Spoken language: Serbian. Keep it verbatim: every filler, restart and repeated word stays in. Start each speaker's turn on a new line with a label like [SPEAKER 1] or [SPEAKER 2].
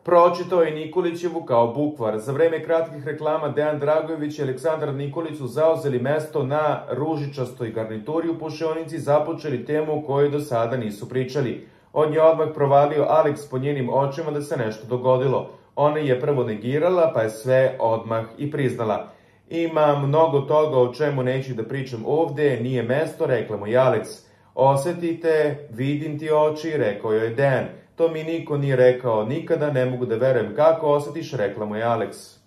[SPEAKER 1] Pročitao je Nikolićevu kao bukvar. Za vreme kratkih reklama Dejan Dragojević i Aleksandar Nikolić su zauzeli mesto na ružičastoj garnituri u Pušionici, započeli temu o kojoj do sada nisu pričali. On je odmah provalio Aleks po njenim očima da se nešto dogodilo. Ona je prvo negirala, pa je sve odmah i priznala. Ima mnogo toga o čemu neću da pričam ovde, nije mesto, rekla mu je Aleks. Osetite, vidim ti oči, rekao joj je Dejan. To mi niko nije rekao nikada, ne mogu da verujem kako osetiš, rekla mu je Aleks.